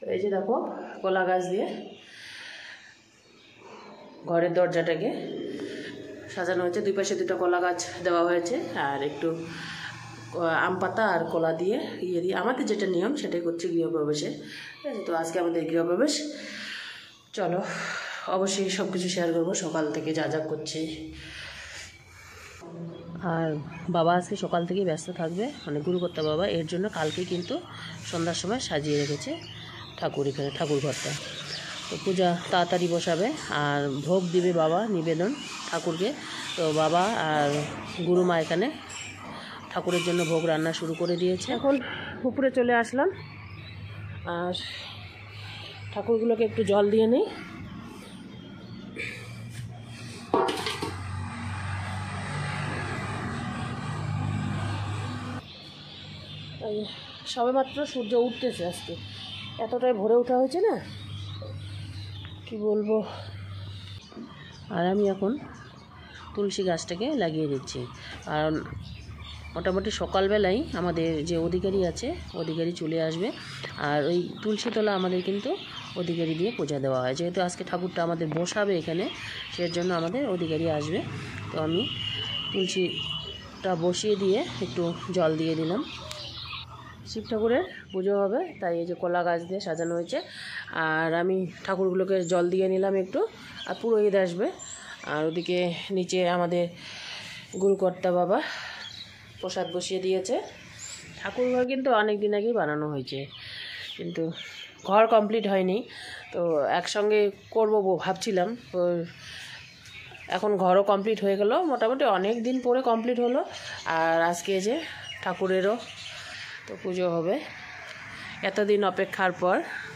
এই যে দেখো কলা গাছ দিয়ে ঘরের দরজাটাকে সাজানো হয়েছে, দুই পাশে দুটো কলা গাছ দেওয়া হয়েছে আর একটু আম পাতা আর কলা দিয়ে দিয়ে আমাদের যেটা নিয়ম সেটাই করছি গৃহপ্রবেশে। ঠিক আছে, তো আজকে আমাদের গৃহপ্রবেশ। চলো অবশ্যই সব কিছু শেয়ার করবো, সকাল থেকে যা যা করছি। আর বাবা আজকে সকাল থেকেই ব্যস্ত থাকবে, মানে গুরুকর্তা বাবা, এর জন্য কালকে কিন্তু সন্ধ্যার সময় সাজিয়ে রেখেছে ঠাকুর, এখানে ঠাকুর ঘরটা। তো পূজা তাড়াতাড়ি বসাবে আর ভোগ দিবে বাবা, নিবেদন ঠাকুরকে। তো বাবা আর গুরুমা এখানে ঠাকুরের জন্য ভোগ রান্না শুরু করে দিয়েছে। এখন উপরে চলে আসলাম আর ঠাকুরগুলোকে একটু জল দিয়ে নিই। সবে মাত্র সূর্য উঠতেছে, আজকে এতটাই ভোরে ওঠা হয়েছে না, কি বলবো। আর আমি এখন তুলসী গাছটাকে লাগিয়ে দিচ্ছি, কারণ মোটামুটি সকালবেলাই আমাদের যে অধিকারী আছে অধিকারী চলে আসবে। আর ওই তুলসী তলা আমাদের কিন্তু অধিকারী দিয়ে পূজা দেওয়া হয়, যেহেতু আজকে ঠাকুরটা আমাদের বসাবে এখানে, সেই জন্য আমাদের অধিকারী আসবে। তো আমি তুলসীটা বসিয়ে দিয়ে একটু জল দিয়ে দিলাম। শিব ঠাকুরের পুজো হবে, তাই এই যে কলা গাছ দিয়ে সাজানো হয়েছে। আর আমি ঠাকুরগুলোকে জল দিয়ে নিলাম একটু, আর পুরোহিত আসবে। আর ওদিকে নিচে আমাদের গুরুকর্তা বাবা প্রসাদ বসিয়ে দিয়েছে। ঠাকুর ঘর কিন্তু অনেক দিন আগেই বানানো হয়েছে, কিন্তু ঘর কমপ্লিট হয়নি, তো একসঙ্গে করবো ভাবছিলাম। তো এখন ঘরও কমপ্লিট হয়ে গেল, মোটামুটি অনেক দিন পরে কমপ্লিট হলো। আর আজকে যে ঠাকুরেরও তো পুজো হবে এতদিন অপেক্ষার পর।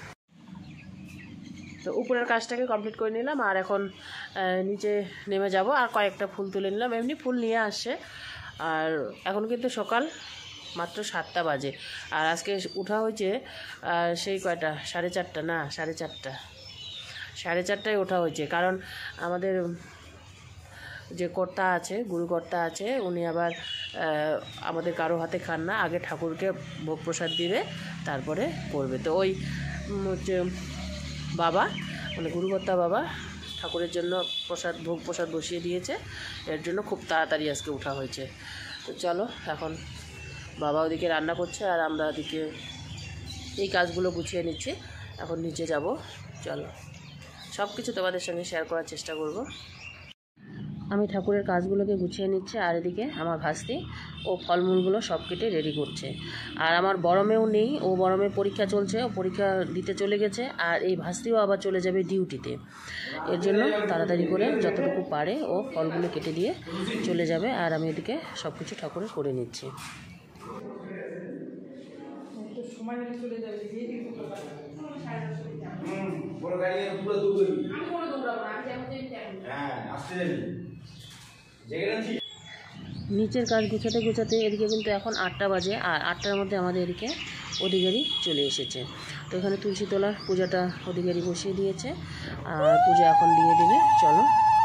তো উপরের কাজটাকে কমপ্লিট করে নিলাম, আর এখন নিচে নেমে যাব আর কয়েকটা ফুল তুলে নিলাম। এমনি ফুল নিয়ে আসছে। আর এখন কিন্তু সকাল মাত্র 7টা বাজে, আর আজকে উঠা হয়েছে সেই কয়টা, 4:30 না 4:30টায় ওঠা হয়েছে। কারণ আমাদের যে কর্তা আছে, গুরুকর্তা আছে, উনি আবার আমাদের কারো হাতে খান না, আগে ঠাকুরকে ভোগ প্রসাদ দিবে তারপরে করবে। তো ওই হচ্ছে বাবা, মানে গুরুকর্তা বাবা ঠাকুরের জন্য ভোগ প্রসাদ বসিয়ে দিয়েছে, এর জন্য খুব তাড়াতাড়ি আজকে উঠা হয়েছে। তো চলো এখন বাবা ওদিকে রান্না করছে আর আমরা ওদিকে এই কাজগুলো গুছিয়ে নিচ্ছি। এখন নিচে যাব, চলো সব কিছু তোমাদের সঙ্গে শেয়ার করার চেষ্টা করব। আমি ঠাকুরের কাজগুলোকে গুছিয়ে নিচ্ছি, আর এদিকে আমার ভাস্তি ও ফলমূলগুলো সব কেটে রেডি করছে। আর আমার বড় মেয়েও নেই, ও বড় মেয়ে পরীক্ষা চলছে, ও পরীক্ষা দিতে চলে গেছে। আর এই ভাস্তিও আবার চলে যাবে ডিউটিতে, এর জন্য তাড়াতাড়ি করে যতটুকু পারে ও ফলগুলো কেটে দিয়ে চলে যাবে। আর আমি এদিকে সব কিছু ঠাকুরের করে নিচ্ছি। নিচের কাজ গুছাতে গুছাতে এদিকে কিন্তু এখন 8টা বাজে, আর 8টার মধ্যে আমাদের এদিকে অধিকারী চলে এসেছে। তো এখানে তুলসী তলার পূজাটা অধিকারী বসিয়ে দিয়েছে, আর পূজা এখন দিয়ে দেবে। চলো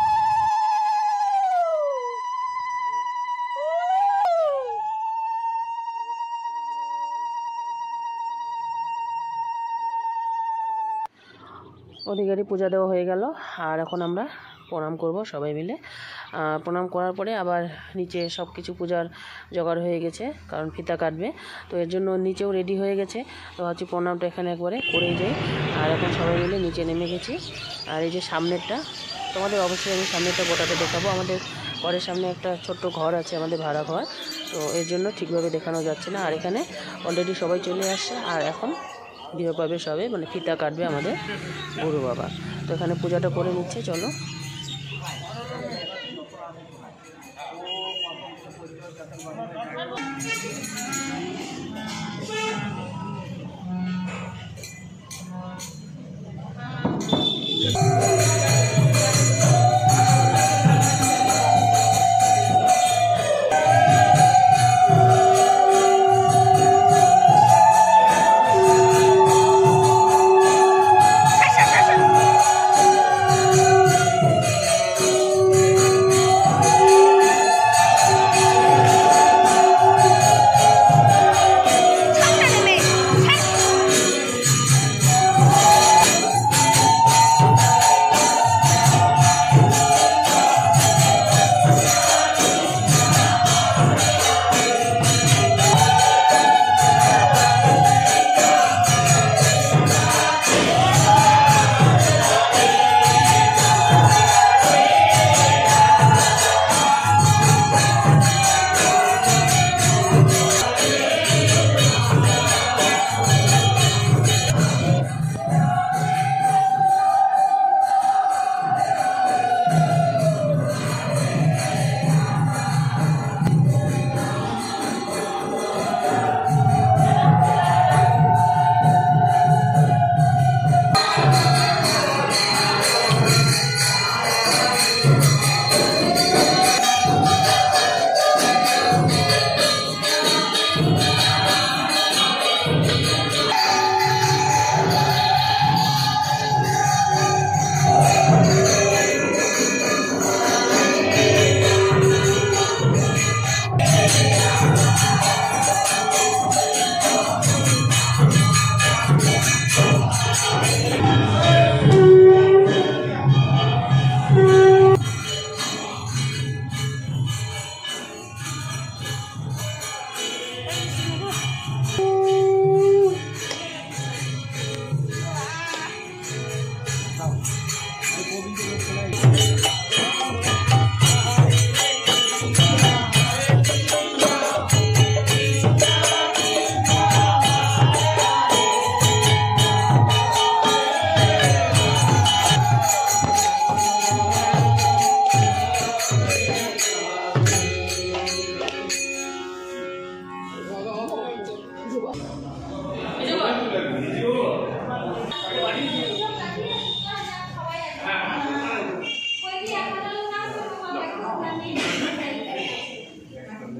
অধিকারী পূজা দেওয়া হয়ে গেল, আর এখন আমরা প্রণাম করব সবাই মিলে। প্রণাম করার পরে আবার নিচে সব কিছু পূজার জোগাড় হয়ে গেছে, কারণ ফিতা কাটবে, তো এর জন্য নিচেও রেডি হয়ে গেছে। তো ভাবছি প্রণামটা এখানে একবারে করেই যাই। আর এখন সবাই মিলে নিচে নেমে গেছি। আর এই যে সামনেরটা, তোমাদের অবশ্যই আমি সামনেরটা গোটাতে দেখাবো। আমাদের ঘরের সামনে একটা ছোট্ট ঘর আছে, আমাদের ভাড়া ঘর, তো এর জন্য ঠিকভাবে দেখানো যাচ্ছে না। আর এখানে অলরেডি সবাই চলে আসছে, আর এখন গৃহপ্রবেশ হবে, মানে ফিতা কাটবে আমাদের গুরু বাবা। তো এখানে পূজাটা করে নিচ্ছে, চলো।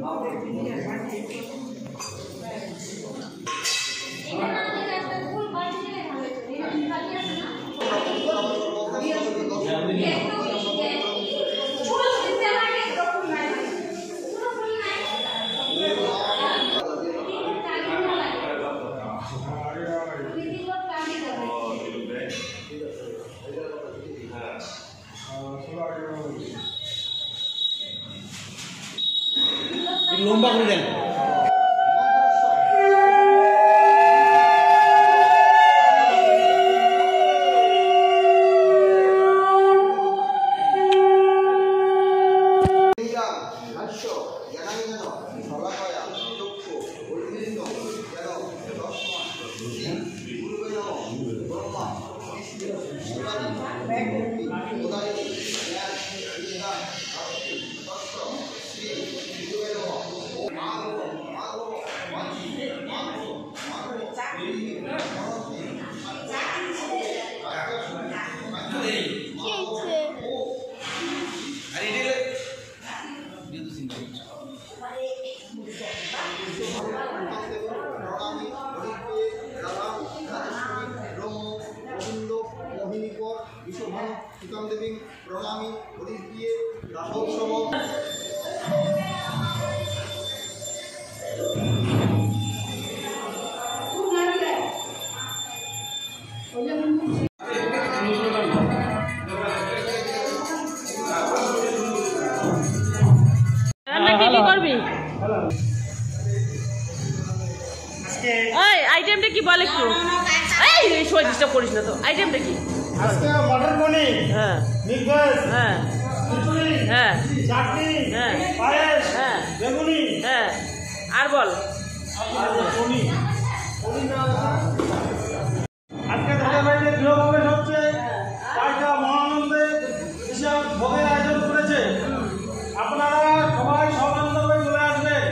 লম্বা করে দেন। প্রণামী হরিশ দিয়ে রাসোৎসব আইটেমটা কি বল একটু? এই সময় ডিস্টার্ব করিস না তো। আইটেমটা কি? আজকে মটর পনির, হ্যাঁ, মিক্স ভেজ, হ্যাঁ, খিচুড়ি, হ্যাঁ, চাটনি, হ্যাঁ, পায়েস, হ্যাঁ, বেগুনি, হ্যাঁ, আর বল। পনির। আজকে দাদা ভাইদের গৃহপ্রবেশ হচ্ছে, তাইটা মহানন্দে বিশাল ভোগের আয়োজন করেছে। আপনারা সবাই সবান্ধবে চলে আসবেন।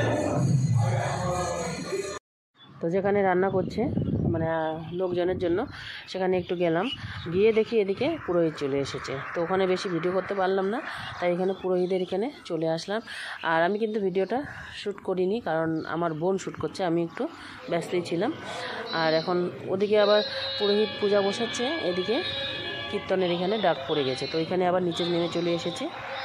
তো যেখানে রান্না করছে মানে লোকজনের জন্য, সেখানে একটু গেলাম, গিয়ে দেখি এদিকে পুরোহিত চলে এসেছে। তো ওখানে বেশি ভিডিও করতে পারলাম না, তাই এখানে পুরোহিতের এখানে চলে আসলাম। আর আমি কিন্তু ভিডিওটা শ্যুট করিনি, কারণ আমার বোন শ্যুট করছে, আমি একটু ব্যস্তই ছিলাম। আর এখন ওদিকে আবার পুরোহিত পূজা বসাচ্ছে, এদিকে কীর্তনের এখানে ডাক পড়ে গেছে, তো এখানে আবার নিচে নেমে চলে এসেছে।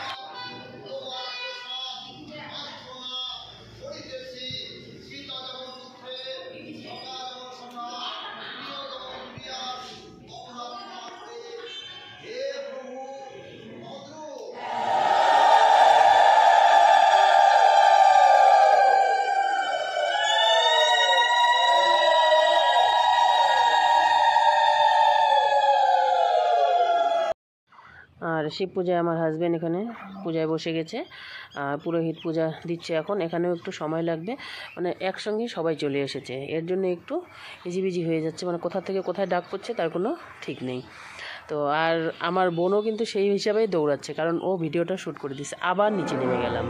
আর শিব পূজায় আমার হাজব্যান্ড এখানে পূজায় বসে গেছে, আর পুরোহিত পূজা দিচ্ছে এখন। এখানেও একটু সময় লাগবে, মানে একসঙ্গে সবাই চলে এসেছে, এর জন্য একটু ইজিবিজি হয়ে যাচ্ছে, মানে কোথা থেকে কোথায় ডাক পড়ছে তার কোনো ঠিক নেই। তো আর আমার বোনও কিন্তু সেই হিসাবেই দৌড়াচ্ছে, কারণ ও ভিডিওটা শ্যুট করে দিচ্ছে। আবার নিচে নেমে গেলাম।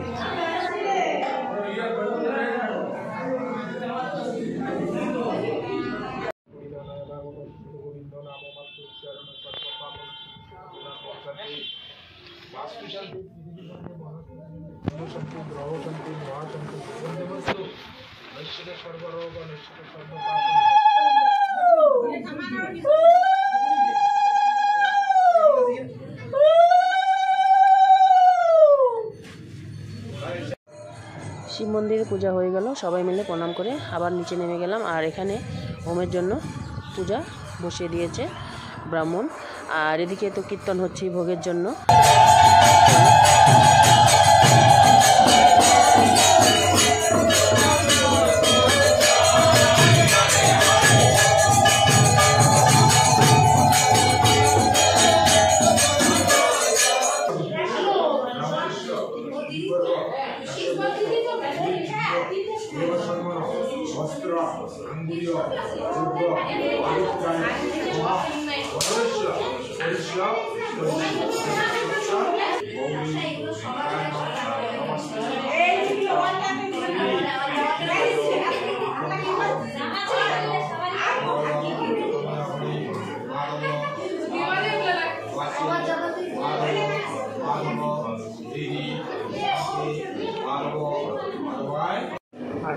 শিব মন্দিরে পূজা হয়ে গেল, সবাই মিলে প্রণাম করে আবার নিচে নেমে গেলাম। আর এখানে হোমের জন্য পূজা বসিয়ে দিয়েছে ব্রাহ্মণ, আর এদিকে তো কীর্তন হচ্ছে ভোগের জন্য।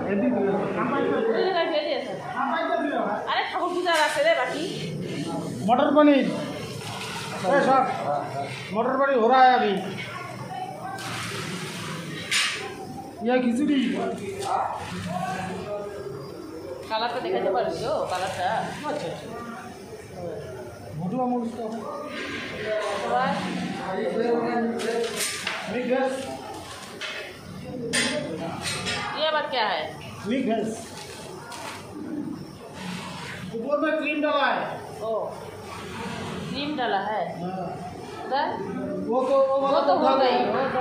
আরে ঠাকুর পূজার আছে রে বাকি मटर पनीर सब मटर पनीर हो रहा है अभी यह खिचड़ी কালারটা দেখাতে পারবি তো কালারটা अच्छा भुटुआ मूड इसका সবাই मिक्स वेज ये बात क्या है मिक्स वेज ऊपर में क्रीम डाला है ओ क्रीम डाला है हाँ। उधर वो वो तो हो गई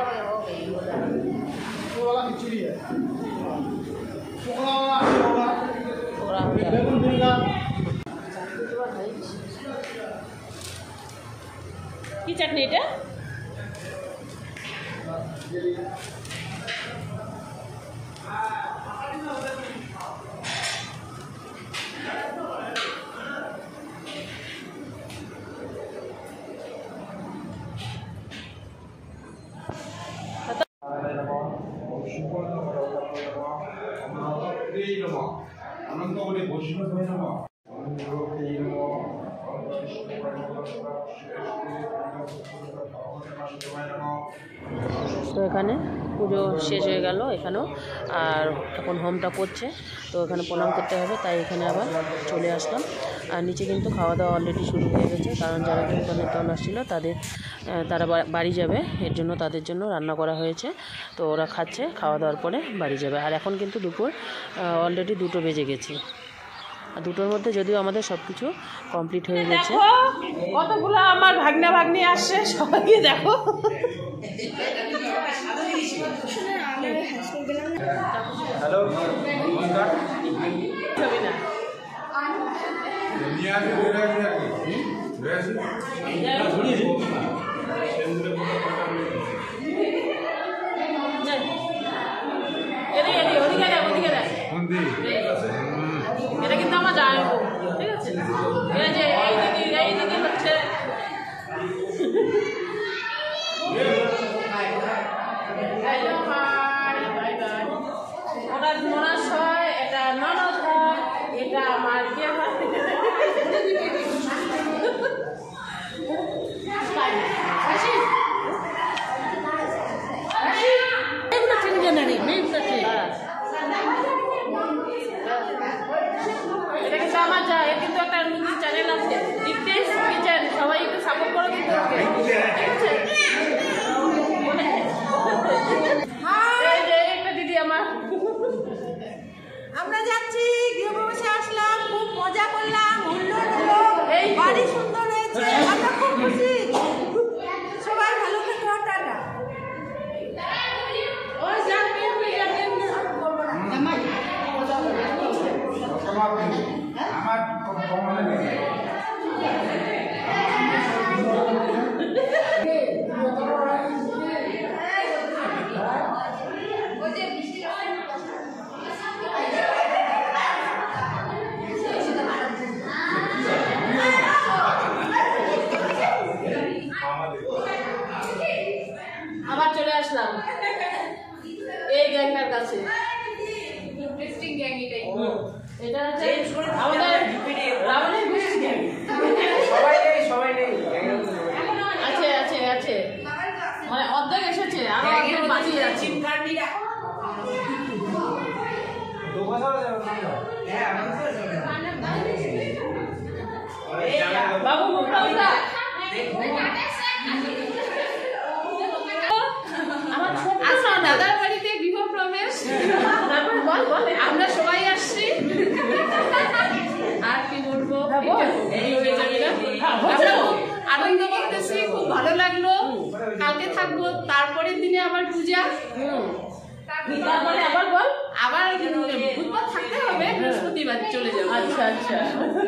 वो वाला खिचड़ी है टुकड़ा वाला होगा थोड़ा हो गया बेगन भुजिया কি চাটনি এটা আনন্দমণি বৈষ্ণব তো এখানে পুজো শেষ হয়ে গেল এখানেও আর এখন হোমটা করছে তো এখানে প্রণাম করতে হবে তাই এখানে আবার চলে আসলাম আর নিচে কিন্তু খাওয়া দাওয়া অলরেডি শুরু হয়ে গেছে কারণ যারা কীর্তন আসছিল তারা বাড়ি যাবে এর জন্য তাদের জন্য রান্না করা হয়েছে তো ওরা খাচ্ছে খাওয়া দাওয়ার পরে বাড়ি যাবে আর এখন কিন্তু দুপুর অলরেডি 2টো বেজে গেছে আর 2টোর মধ্যে যদিও আমাদের সব কিছু কমপ্লিট হয়ে গেছে কতগুলো আমার ভাগ্না ভাগ্নি আসছে সবাইকে দেখো হ্যালো নমস্কার ছবি না এটা কিন্তু আমার জামাই বউ ঠিক আছে এই যে এই দিদি হচ্ছে ওটা ননাস হয় এটা ননদ হয় এটা আমার কে হয় এটা কিন্তু আমার যা এর কিন্তু একটা নতুন চ্যানেল আছে দীপ্তেশ কিচেন সবাই একটু সাপোর্ট করো কিন্তু ওকে এই যে একটা দিদি আমার আমরা যাচ্ছি গৃহপ্রবেশে আসলাম খুব মজা করলাম হুল্লোড় হলো এই বাড়ি সুন্দর হয়েছে আমরা খুব খুশি সবাই ভালো থাকো টাটা ওই যা আমার কমনে নেই আবার চলে আসলাম এই গ্যাংটার কাছে এটা হচ্ছে আমাদের রাবণের বেস্ট গ্যাং আছে আছে আছে মানে অর্ধেক এসেছে আরো অর্ধেক বাকি আছে বাবু মুখটা উঠা আমার ছোট দাদার বাড়িতে গৃহপ্রবেশ তারপর বল বল আমরা সবাই আসছি আর কি বলবো আনন্দ করতেছি খুব ভালো লাগলো কালকে থাকবো তারপরের দিনে আবার পূজা তারপরে আবার বল আবার বুধবার থাকতে হবে বৃহস্পতিবার চলে যাবো আচ্ছা আচ্ছা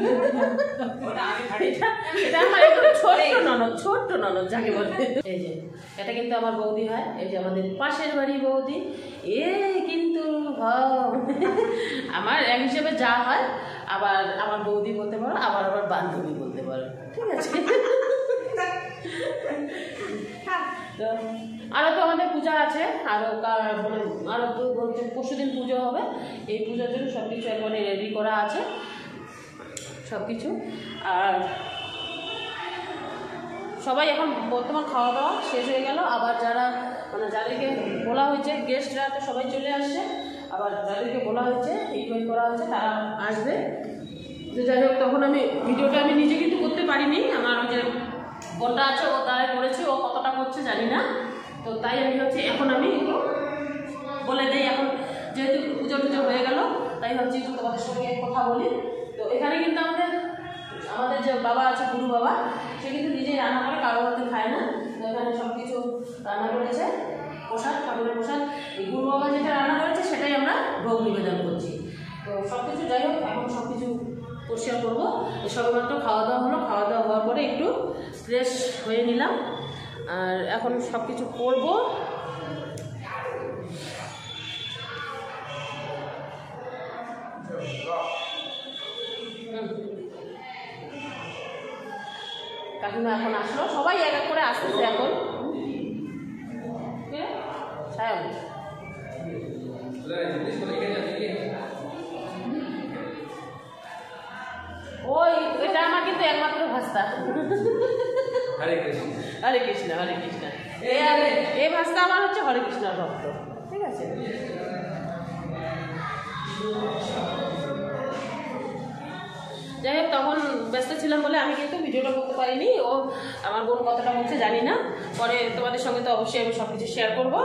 এটা আমার একটু ছোট্ট ননদ যাকে বলে এই যে এটা কিন্তু আমার বৌদি হয় এই যে আমাদের পাশের বাড়ি বৌদি এ কিন্তু আমার এক হিসেবে যা হয় আবার আমার বৌদি বলতে পারো আবার আবার বান্ধবী বলতে পারো ঠিক আছে তো আরও তো আমাদের পূজা আছে, আরও মানে আরও তো পরশু দিন পুজো হবে। এই পূজার জন্য সব কিছু একবারে রেডি করা আছে সব কিছু। আর সবাই এখন বর্তমান খাওয়া দাওয়া শেষ হয়ে গেল। আবার যারা মানে যাদেরকে বলা হয়েছে গেস্টরা তো সবাই চলে আসছে, আবার যাদেরকে বলা হয়েছে ইনভাইট করা হয়েছে তারা আসবে। তো যাই হোক, তখন আমি ভিডিওটা আমি নিজে কিন্তু করতে পারিনি, আমার ওই যে বোনটা আছে ও তারা করেছে, ও কতটা করছে জানি না। তো তাই আমি হচ্ছে এখন আমি একটু বলে দিই, এখন যেহেতু পুজো টুজো হয়ে গেল তাই হচ্ছে একটু তোমাদের সঙ্গে কথা বলি। তো এখানে কিন্তু আমাদের যে বাবা আছে গুরু বাবা, সে কিন্তু নিজেই রান্না করে, কারো হাতে খায় না। তো এখানে সব কিছু রান্না করেছে, প্রসাদ, ঠাকুরের প্রসাদ। এই গুরু বাবা যেটা রান্না করেছে সেটাই আমরা ভোগ নিবেদন করছি। তো সব কিছু যাই হোক, এখন সব কিছু পরিষ্কার করবো। সবেমাত্র খাওয়া দাওয়া হলো, খাওয়া দাওয়া হওয়ার পরে একটু ফ্রেশ হয়ে নিলাম, আর এখন সব কিছু করবো। কাকিমা এখন আসলো, সবাই এক এক করে আসতেছে এখন। সায়ন ওই এটা আমার কিন্তু একমাত্র ভাস্তা। হরে কৃষ্ণ। হরে কৃষ্ণ, হরে কৃষ্ণ। এই ভাস্তা আমার হচ্ছে হরে কৃষ্ণর ভক্ত, ঠিক আছে। যাই হোক, তখন ব্যস্ত ছিলাম বলে আমি কিন্তু ভিডিওটা করতে পারিনি। ও আমার বোন কতটা বলছে জানি না, পরে তোমাদের সঙ্গে তো অবশ্যই আমি সব কিছু শেয়ার করবো।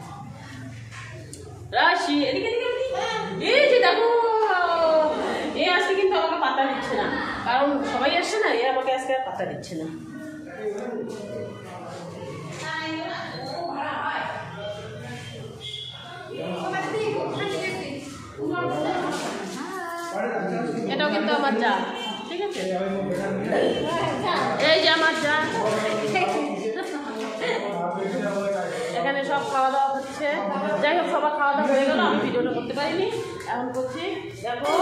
রাশি এদিকে এদিকে, এই যে দেখো, এ আজকে কিন্তু আমাকে পাতা দিচ্ছে না, কারণ সবাই আসছে না, এ আমাকে আজকে আর পাতা দিচ্ছে না। এটাও কিন্তু আমার যা, ঠিক আছে। এই যে আমার যা, এখানে সব খাওয়া দাওয়া হচ্ছে। যাই হোক, সবার খাওয়া দাওয়া হয়ে গেল, আমি ভিডিওটা করতে পারিনি, এখন করছি। দেখো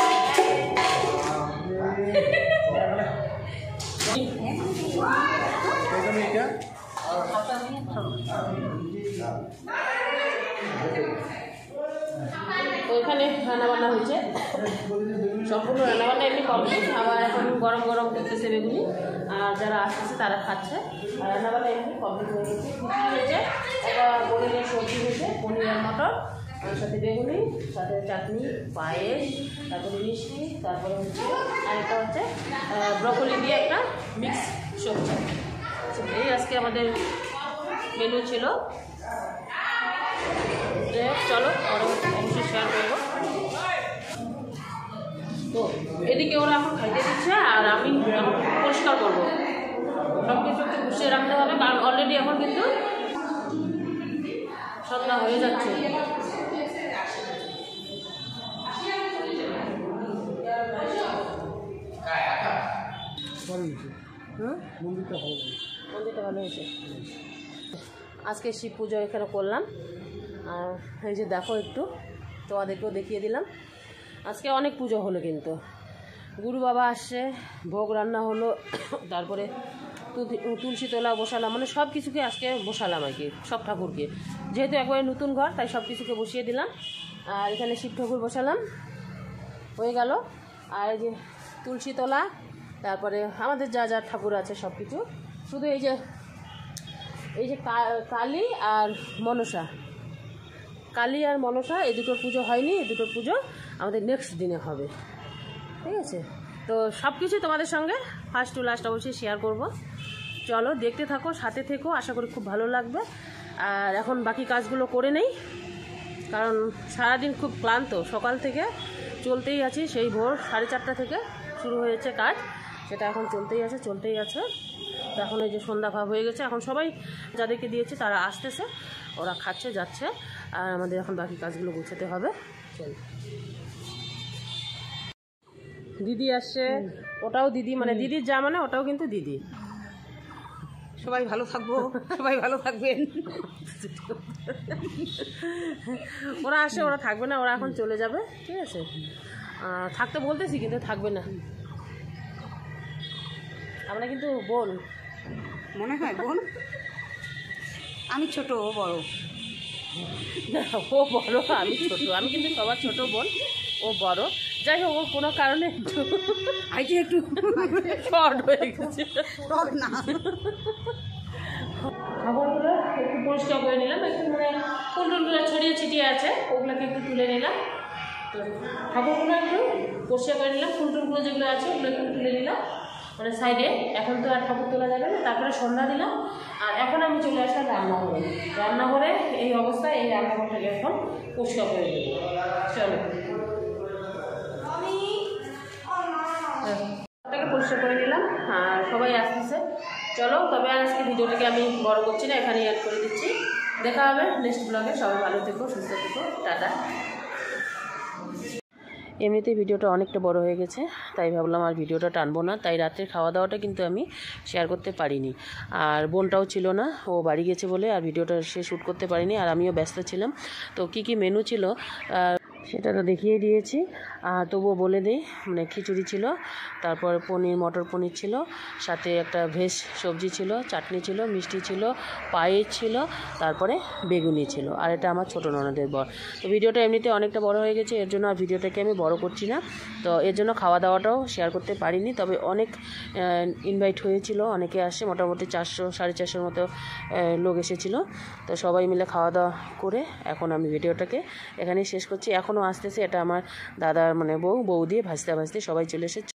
তো এখানে রান্নাবান্না হয়েছে, সম্পূর্ণ রান্নাবান্না এমনি কমপ্লিট। আবার এখন গরম গরম করতেছে বেগুনি, আর যারা আসতেছে তারা খাচ্ছে। আর রান্নাবান্না এমনি কমপ্লিট হয়ে গেছে। কিছু হয়েছে, একটা পনিরের সবজি হয়েছে, পনির আর মটর, আর সাথে বেগুনি, সাথে চাটনি, পায়েস, তারপরে মিষ্টি, তারপরে হচ্ছে আরেকটা হচ্ছে ব্রকলি দিয়ে একটা মিক্স সবজি। এই আজকে আমাদের মেনু ছিল। চলো পরবর্তী অবশ্যই শেয়ার করবো। তো এদিকে ওরা এখন খাইতে দিচ্ছে, আর আমি এখন পরিষ্কার করবো। সব কিছু একটু গুছিয়ে রাখতে হবে, কারণ অলরেডি এখন কিন্তু সন্ধ্যা হয়ে যাচ্ছে। মন্দিরটা ভালো হয়েছে। আজকে শিব পুজো এখানে করলাম, আর এই যে দেখো একটু তোমাদেরকেও দেখিয়ে দিলাম। আজকে অনেক পুজো হলো, কিন্তু গুরু বাবা আসছে, ভোগ রান্না হলো, তারপরে তুলসী তোলা বসালাম, মানে সব কিছুকে আজকে বসালাম আর কি, সব ঠাকুরকে। যেহেতু একবারে নতুন ঘর, তাই সব কিছুকে বসিয়ে দিলাম। আর এখানে শিব ঠাকুর বসালাম, হয়ে গেল। আর এই যে তুলসী তোলা, তারপরে আমাদের যা যা ঠাকুর আছে সব কিছু। শুধু এই যে কালী আর মনসা, কালী আর মনসা এই দুটোর পুজো হয়নি, এই দুটোর পুজো আমাদের নেক্সট দিনে হবে, ঠিক আছে। তো সব কিছু তোমাদের সঙ্গে ফার্স্ট টু লাস্ট অবশ্যই শেয়ার করব। চলো দেখতে থাকো, সাথে থেকো, আশা করি খুব ভালো লাগবে। আর এখন বাকি কাজগুলো করে নেই, কারণ সারাদিন খুব ক্লান্ত, সকাল থেকে চলতেই আছি, সেই ভোর 4:30 থেকে শুরু হয়েছে কাজ, সেটা এখন চলতেই আছে। তো এখন এই যে সন্ধ্যা ভাব হয়ে গেছে, এখন সবাই যাদেরকে দিয়েছে তারা আসতেছে, ওরা খাচ্ছে যাচ্ছে, আর আমাদের এখন বাকি কাজগুলো গোছাতে হবে। চল, দিদি আসছে, ওটাও দিদি, মানে দিদির যা মানে ওটাও কিন্তু দিদি। সবাই ভালো থাকবো, সবাই ভালো থাকবেন। ওরা আসে, ওরা থাকবে না, ওরা এখন চলে যাবে, ঠিক আছে। থাকতে বলতেছি কিন্তু থাকবে না। আমরা কিন্তু বোন, মনে হয় বোন। আমি ছোট ও বড়। না, ও বড় আমি ছোট, আমি কিন্তু সবার ছোট বোন, ও বড়। যাই হোক, ও কোনো কারণে একটু আইটি একটু শর্ট হয়ে গেছে। টক না। খাবারগুলো একটু পরিষ্কার করে নিলাম, একটু মানে ফুলটুলগুলো ছড়িয়ে ছিটিয়ে আছে ওগুলোকে একটু তুলে নিলাম। তো ঠাকুরগুলো একটু পরিষ্কার করে নিলাম, ফুলটুলগুলো যেগুলো আছে ওগুলো একটু তুলে নিলাম মানে সাইডে। এখন তো আর ঠাকুর তোলা যাবে না। তারপরে সন্ধ্যা দিলাম, আর এখন আমি চলে আসলাম রান্নাঘরে। রান্নাঘরে এই অবস্থায় এই রান্নাঘরটাকে এখন পরিষ্কার করে দেবো। চলো ঘরটাকে পরিষ্কার করে নিলাম, আর সবাই আসতেছে। চলো তবে আর আজকে ভিডিওটাকে আমি বড় করছি না, এখানেই অ্যাড করে দিচ্ছি। দেখা হবে নেক্সট ব্লগে। সবাই ভালো থেকো, সুস্থ থেকো, টাটা। এমনিতেই ভিডিওটা অনেকটা বড় হয়ে গেছে, তাই ভাবলাম আর ভিডিওটা টানবো না। তাই রাত্রের খাওয়া দাওয়াটা কিন্তু আমি শেয়ার করতে পারিনি, আর বোনটাও ছিল না, ও বাড়ি গেছে বলে আর ভিডিওটা সে শ্যুট করতে পারিনি, আর আমিও ব্যস্ত ছিলাম। তো কি কি মেনু ছিল সেটা তো দেখিয়ে দিয়েছি, আর তবুও বলে দিই। মানে খিচুড়ি ছিল, তারপর পনির, মটর পনির ছিল, সাথে একটা ভেজ সবজি ছিল, চাটনি ছিল, মিষ্টি ছিল, পায়েস ছিল, তারপরে বেগুনি ছিল, আর এটা আমার ছোটো ননদের বর। তো ভিডিওটা এমনিতে অনেকটা বড় হয়ে গেছে, এর জন্য আর ভিডিওটাকে আমি বড় করছি না। তো এর জন্য খাওয়া দাওয়াটাও শেয়ার করতে পারিনি। তবে অনেক ইনভাইট হয়েছিল, অনেকে আসে, মোটামুটি 400-450 মতো লোক এসেছিলো। তো সবাই মিলে খাওয়া দাওয়া করে এখন আমি ভিডিওটাকে এখানেই শেষ করছি। এখনও আসতেছে, এটা আমার দাদার মানে বউ দিয়ে ভাজতে ভাজতে সবাই চলে এসেছে।